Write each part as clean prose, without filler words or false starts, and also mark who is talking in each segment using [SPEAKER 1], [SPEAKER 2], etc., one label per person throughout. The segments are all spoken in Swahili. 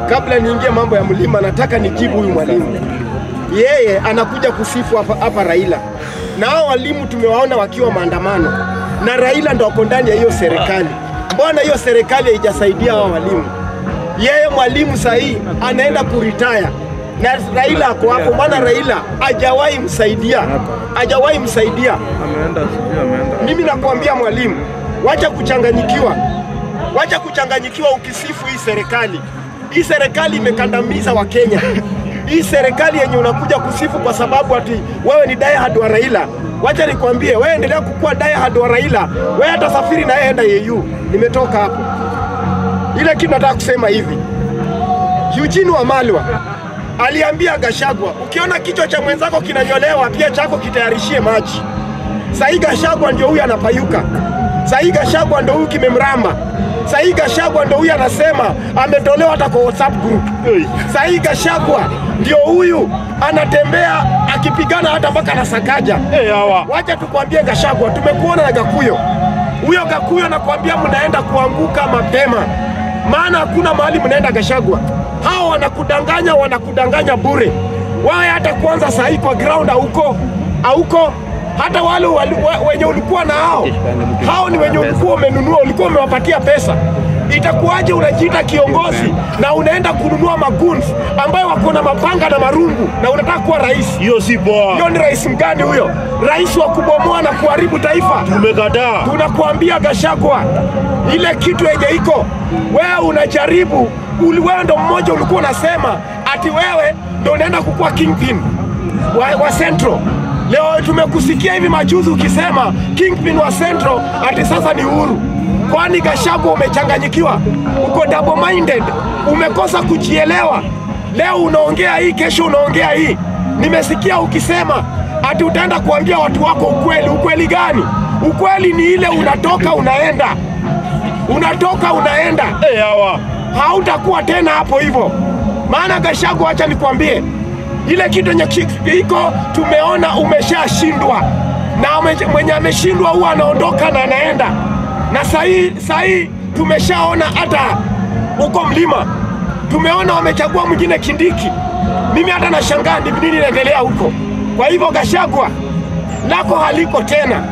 [SPEAKER 1] kabla niingie mambo ya mlima, nataka nijibu huyu mwalimu. Yeye anakuja kusifu hapa Raila. Na hao walimu tumewaona wakiwa maandamano. Na Raila ndo ako ndani ya hiyo serikali. Mbona hiyo serikali haijasaidia hao walimu? Yeye mwalimu sahi anaenda kuretire. Na Raila ako hapo, maana Raila hajawahi msaidia. Hajawahi msaidia. Mimi nakwambia mwalimu, wacha kuchanganyikiwa. Wacha kuchanganyikiwa ukisifu hii serikali. Hii serikali imekandamiza wa Kenya. Hii serikali yenye unakuja kusifu kwa sababu ati wewe ni diehard wa Raila. Wacha nikwambie, wewe endelea kukua diehard wa Raila. Wewe hata safiri na yeye enda EU. Nimetoka hapo. Ile kitu nataka kusema hivi. Eugene Wamalwa aliambia Gachagua, ukiona kichwa cha mwenzako kinanyolewa, pia chako kitayarishie maji. Sahi Gachagua ndio huyu anapayuka. Sahi Gachagua ndio huyu kimemramba. Sahi Gachagua ndio huyu anasema ametolewa hata kwa WhatsApp group. Sahi Gachagua ndio huyu anatembea akipigana hata mpaka na Sakaja. Wacha tukwambie Gachagua, tumekuona na Gakuyo. Huyo Gakuyo nakwambia mnaenda kuanguka mapema. Maana hakuna mahali mnaenda Gachagua. Hao wanakudanganya bure. Wae hata kwanza sahi kwa ground hauko. Hata wale wenye ulikuwa na hao ni wenye ulikuwa umenunua, ulikuwa umewapatia pesa. Itakuwaje unajiita kiongozi na unaenda kununua maguns ambayo wako na mapanga na marungu na unataka kuwa rais?
[SPEAKER 2] Hiyo si poa.
[SPEAKER 1] Hiyo ni rais mgani huyo? Rais wa kubomoa na kuharibu taifa.
[SPEAKER 2] Tumekataa.
[SPEAKER 1] Tunakuambia Gachagua, ile kitu yenye iko, wewe unajaribu, wewe ndo mmoja ulikuwa unasema ati wewe ndo unaenda kukua kingpin wa Central. Leo tumekusikia hivi majuzi ukisema kingpin wa Central ati sasa ni Uhuru. Kwani Gachagua umechanganyikiwa? Uko double minded, umekosa kujielewa. Leo unaongea hii, kesho unaongea hii. Nimesikia ukisema ati utaenda kuambia watu wako ukweli. Ukweli gani? Ukweli ni ile unatoka unaenda. Unatoka unaenda. Hautakuwa tena hapo hivyo. Maana Gachagua, acha nikwambie, ile kitu yenye iko tumeona umeshashindwa. Na mwenye ameshindwa huwa anaondoka na anaenda. Na sahi tumeshaona hata huko mlima. Tumeona wamechagua mwingine Kindiki. Mimi hata nashangaa ni nini inaendelea huko. Kwa hivyo Gachagua, lako haliko tena.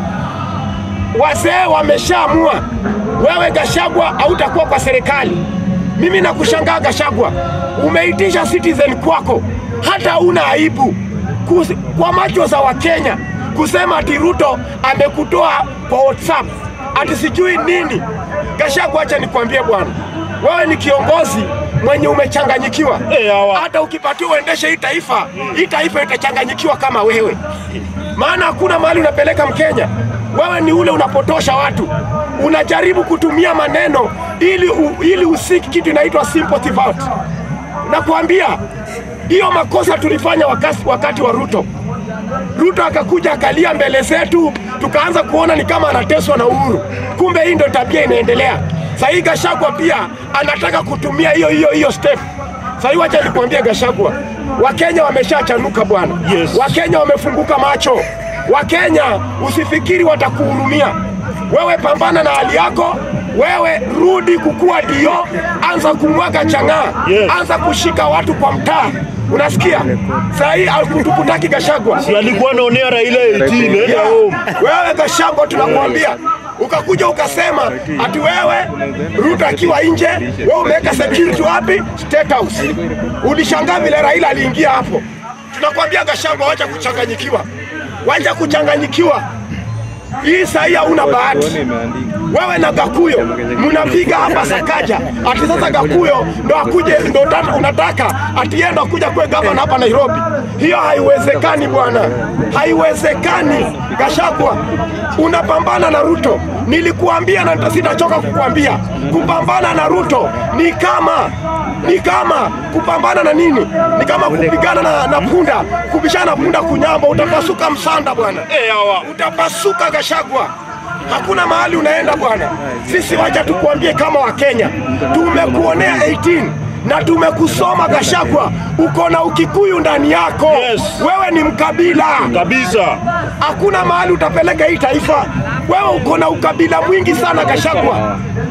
[SPEAKER 1] Wazee wameshaamua. Wewe Gachagua hautakuwa kwa serikali. Mimi nakushangaa Gachagua. Umeitisha Citizen kwako. Hata una aibu kwa macho za Wakenya kusema ati Ruto amekutoa kwa WhatsApp. Ati sijui nini. Gachagua, acha nikwambie bwana. Wewe ni kiongozi mwenye umechanganyikiwa. Hata ukipatiwa uendeshe hii taifa itachanganyikiwa kama wewe. Maana hakuna mahali unapeleka Mkenya. Wewe ni ule unapotosha watu. Unajaribu kutumia maneno ili usiki kitu inaitwa sympathy vote. Nakwambia hiyo makosa tulifanya wakati wa Ruto. Ruto akakuja akalia mbele zetu, tukaanza kuona ni kama anateswa na Uhuru. Kumbe hii ndio tabia inaendelea. Sahi Gachagua pia anataka kutumia hiyo step. Sahi wacha nikwambie Gachagua, Wakenya wameshachanuka bwana. Wakenya wamefunguka macho. Wakenya usifikiri watakuhurumia. Wewe pambana na hali yako. Wewe rudi kukua dio, anza kumwaga chang'aa. Anza kushika watu kwa mtaa. Unasikia? Sahi alikutukutaki Gachagua.
[SPEAKER 2] Si alikuwa anaonea Raila 18
[SPEAKER 1] Wewe Gachagua tunakuambia, ukakuja ukasema ati wewe Ruto akiwa nje, wewe umeweka security wapi? State House. Ulishangaa vile Raila aliingia hapo. Tunakuambia Gachagua, wacha kuchanganyikiwa. Wacha kuchanganyikiwa. Hii sahi hauna bahati. Wewe na Gakuyo mnapiga hapa Sakaja. Ati sasa Gakuyo ndo akuje, ndo unataka ati yeye ndo kuja kuwe gavana hapa Nairobi. Hiyo haiwezekani bwana. Haiwezekani. Gachagua, unapambana na Ruto. Nilikuambia na sitachoka kukuambia. Kupambana na Ruto ni kama kupambana na nini? Ni kama kupigana na punda. Kubishana punda kunyamba, utapasuka msanda bwana. Utapasuka Gachagua. Hakuna mahali unaenda bwana. Sisi wacha tukuambie kama Wakenya, tumekuonea 18 na tumekusoma Gachagua. Uko na Ukikuyu ndani yako. Wewe ni mkabila
[SPEAKER 2] kabisa.
[SPEAKER 1] Hakuna mahali utapeleka hii taifa. Wewe uko na ukabila mwingi sana Gachagua.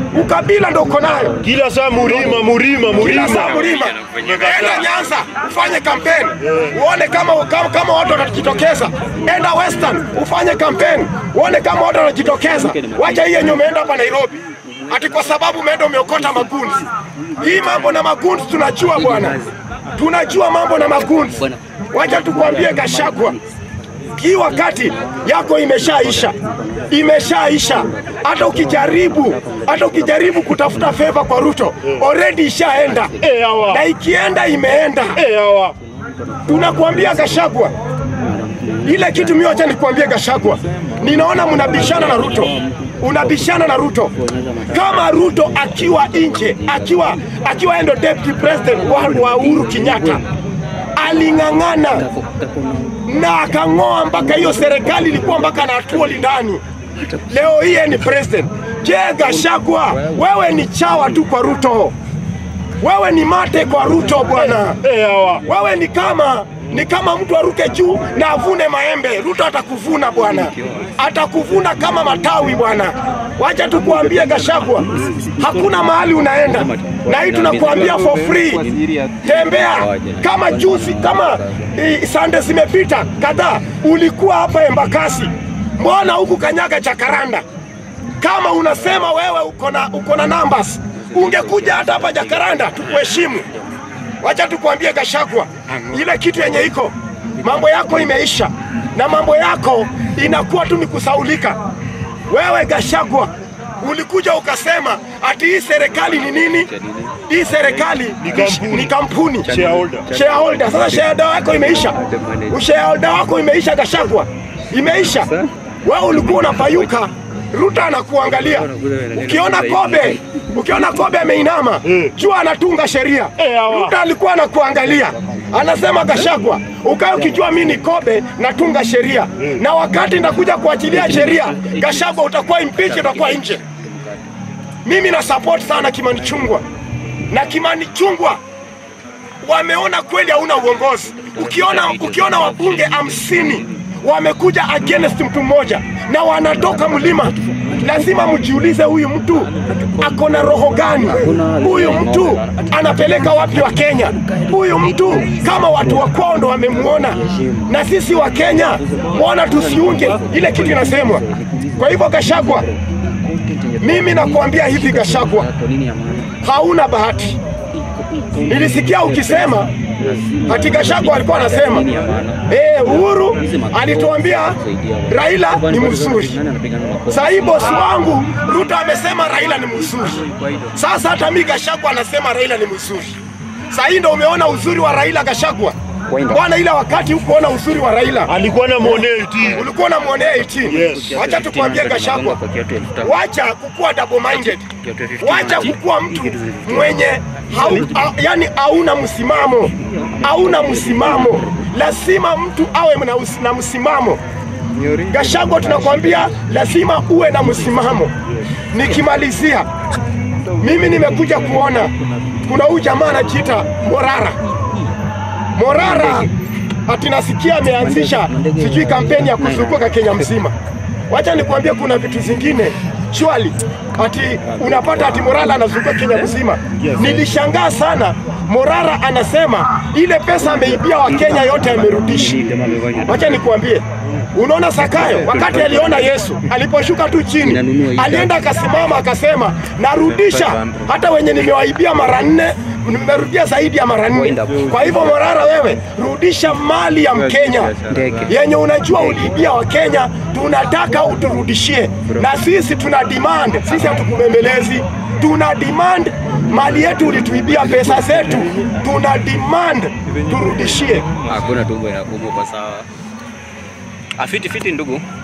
[SPEAKER 1] ukabila ndo uko nayo.
[SPEAKER 2] Kila saa murima.
[SPEAKER 1] Kila saa mlima. Enda Nyanza ufanye kampeni uone kama watu watajitokeza. Enda Western ufanye kampeni uone kama watu watajitokeza. Wacha hii yenye umeenda hapa Nairobi ati kwa sababu umeenda umeokota magundi. Hii mambo na magundi tunajua bwana, tunajua mambo na magundi. Wacha tukwambie Gachagua, hii wakati yako imeshaisha. Hata ukijaribu kutafuta favor kwa Ruto, already ishaenda. Na ikienda imeenda. Tunakuambia Gachagua, ile kitu mimi acha nikwambie Gachagua, ninaona mnabishana na Ruto. Kama Ruto akiwa nje, akiwa endo deputy president wa Uhuru Kenyatta, aling'ang'ana na akang'oa mpaka hiyo serikali ilikuwa mpaka na tuoli ndani. Leo hii ni president. Je, Gachagua, wewe ni chawa tu kwa Ruto. Wewe ni mate kwa Ruto bwana. Wewe ni kama mtu aruke juu na avune maembe. Ruto atakuvuna bwana. Atakuvuna kama matawi bwana. Wacha tukuambie Gachagua, hakuna mahali unaenda. Na hii tunakuambia for free. Tembea kama juzi, kama Sunday zimepita kadhaa ulikuwa hapa Embakasi. Mbona huku kanyaga Jacaranda? Kama unasema wewe uko na numbers, ungekuja hata hapa Jacaranda tukuheshimu. Wacha tukuambie Gachagua, ile kitu yenye iko, mambo yako imeisha na mambo yako inakuwa tu ni kusaulika. Wewe Gachagua ulikuja ukasema ati hii serikali ni nini? Hii serikali ni kampuni. Shareholder. Sasa shareholder wako imeisha. Shareholder wako imeisha Gachagua. Imeisha. Wewe ulikuwa unapayuka, Ruto anakuangalia. Ukiona Kobe ameinama, jua anatunga sheria. Ruto alikuwa anakuangalia. Anasema Gachagua, ukae ukijua mimi ni Kobe natunga sheria. Na wakati ndakuja kuachilia sheria, Gachagua utakuwa impeach, utakuwa nje. Mimi na support sana Kimani Ichung'wah. Na Kimani Ichung'wah wameona kweli hauna uongozi. Ukiona wabunge 50 wamekuja against mtu mmoja na wanatoka mlima, lazima mjiulize huyu mtu ako na roho gani? Huyu mtu anapeleka wapi wa Kenya? Huyu mtu kama watu wa kwao ndo wamemuona, na sisi wa Kenya mbona tusiunge ile kitu inasemwa? Kwa hivyo Gachagua, mimi nakuambia hivi Gachagua, hauna bahati. Nilisikia ukisema ati Gachagua alikuwa anasema Uhuru alituambia Raila ni mzuri. Sasa hii boss wangu Ruto amesema Raila ni mzuri. Sasa hata mimi Gachagua anasema Raila ni mzuri. Sasa hii ndio umeona uzuri wa Raila Gachagua. Bwana, ile wakati ukoona uzuri wa Raila
[SPEAKER 2] alikuwa na muonea 18.
[SPEAKER 1] Ulikuwa na muonea 18. Yes. Wacha tukwambie Gachagua, wacha kukua double minded. Wacha kukua mtu mwenye yani hauna msimamo. Lazima mtu awe na msimamo. Gachagua, tunakwambia lazima uwe na msimamo. Nikimalizia, mimi nimekuja kuona kuna huyu jamaa anajiita Morara ati nasikia ameanzisha sijui kampeni ya kuzunguka Kenya mzima. Wacha nikwambie kuna vitu zingine shwali ati unapata ati Morara anazunguka Kenya mzima. Nilishangaa sana. Morara anasema ile pesa ameibia wa Kenya yote amerudisha. Wacha nikwambie, unaona Zakayo wakati aliona Yesu aliposhuka tu chini, alienda akasimama akasema narudisha hata wenye nimewaibia mara 4, nimerudia zaidi ya mara 4. Kwa hivyo Morara, wewe rudisha mali ya Mkenya yenye unajua uliibia wa Kenya, tunataka uturudishie. Na sisi tuna demand, sisi hatukubembelezi, tuna demand mali yetu, ulituibia pesa zetu, tuna demand turudishie.
[SPEAKER 3] Hakuna tumbo inakumbuka sawa. Afiti ndugu.